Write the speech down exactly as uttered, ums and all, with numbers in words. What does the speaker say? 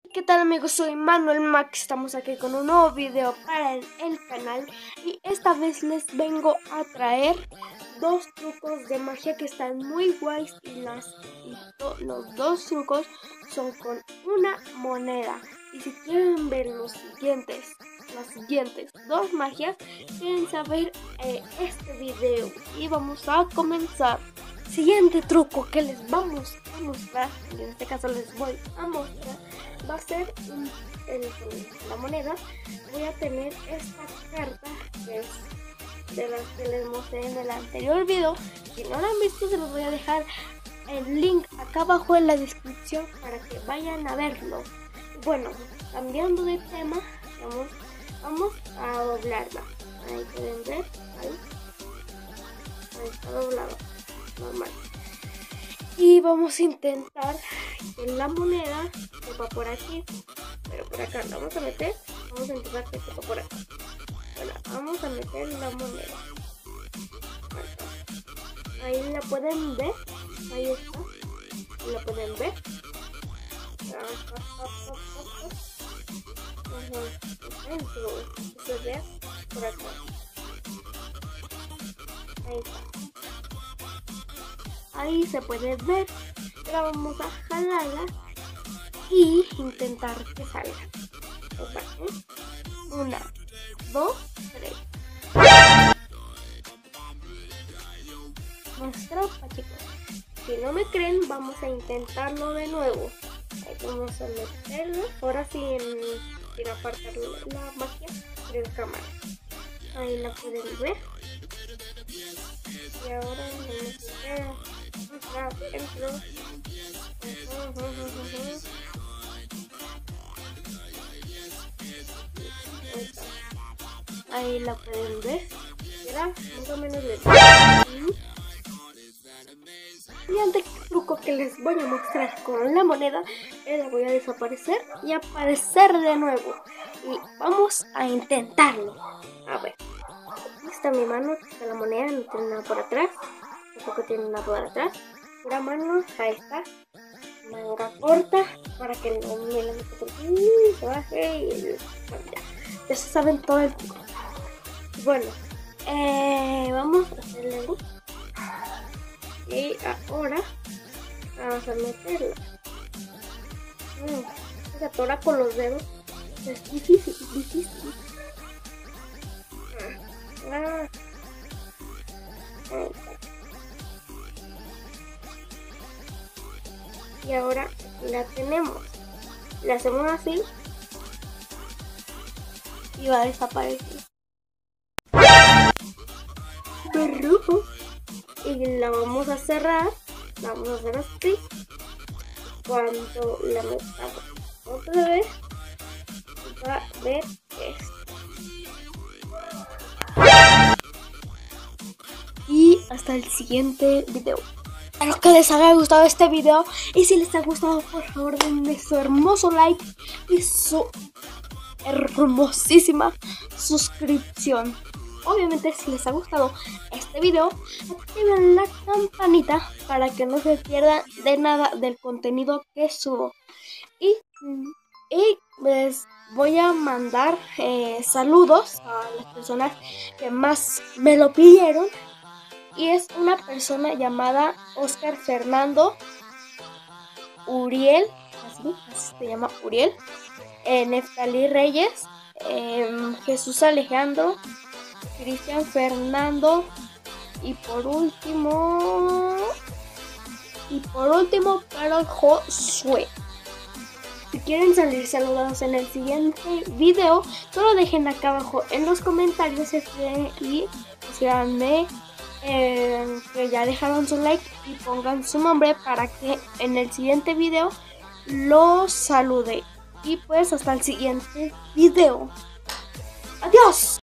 ¿Qué tal amigos? Soy Manuel Max, estamos aquí con un nuevo video para el, el canal y esta vez les vengo a traer dos trucos de magia que están muy guays y, las, y to, los dos trucos son con una moneda. Y si quieren ver los siguientes, las siguientes dos magias, quieren saber eh, este video y vamos a comenzar. Siguiente truco que les vamos a mostrar, en este caso les voy a mostrar, va a ser un, el, la moneda. Voy a tener esta carta que es de las que les mostré en el anterior video. Si no la han visto, se los voy a dejar el link acá abajo en la descripción para que vayan a verlo. Bueno, cambiando de tema, vamos, vamos a doblarla. Ahí pueden ver, ahí, ahí está doblado, normal. Y vamos a intentar que la moneda sepa por aquí, pero por acá la vamos a meter. Vamos a intentar que sepa por acá. Bueno, vamos a meter la moneda. Ahí la pueden ver. Ahí está. La pueden ver. Se ve por acá. Ahí está. Ahí se puede ver. Ahora vamos a jalarla y intentar que salga. Una, dos, tres. Más trampa, chicos. Si no me creen, vamos a intentarlo de nuevo. Ahí vamos a meterlo. Ahora sí, en, sin apartar la magia de la cámara. Ahí la pueden ver. Y ahora vamos a meter adentro. Uh, uh, uh, uh, uh. Ahí la pueden ver. Era más o menos de y el truco que les voy a mostrar con la moneda, la voy a desaparecer y aparecer de nuevo. Y vamos a intentarlo. A ver. Aquí está mi mano, aquí está la moneda, no tiene nada por atrás. Tampoco tiene nada por atrás. Pura mano, ahí está. Manga corta para que no me la meta por aquí, se baje y ya. Ya se saben todo el truco. Bueno, eh, vamos a hacerle luz. Y ahora vamos a meterla. Mm, se atora con los dedos. Es difícil, es difícil. Ah, ah. Y ahora la tenemos. La hacemos así y va a desaparecer. Perrujo. Y la vamos a cerrar. La vamos a hacer así. Cuando la metamos otra vez, va a ver esto. Y hasta el siguiente video. Espero que les haya gustado este video. Y si les ha gustado, por favor denme su hermoso like y su hermosísima suscripción. Obviamente, si les ha gustado este video, activen la campanita para que no se pierdan de nada del contenido que subo. Y, y les voy a mandar eh, saludos a las personas que más me lo pidieron. Y es una persona llamada Oscar Fernando Uriel, así, así se llama Uriel, eh, Neftalí Reyes, eh, Jesús Alejandro, Cristian Fernando y por último, y por último, Carol Josué. Si quieren salir saludados en el siguiente video, solo dejen acá abajo en los comentarios y escríbanme eh, que ya dejaron su like y pongan su nombre para que en el siguiente video los salude. Y pues hasta el siguiente video. ¡Adiós!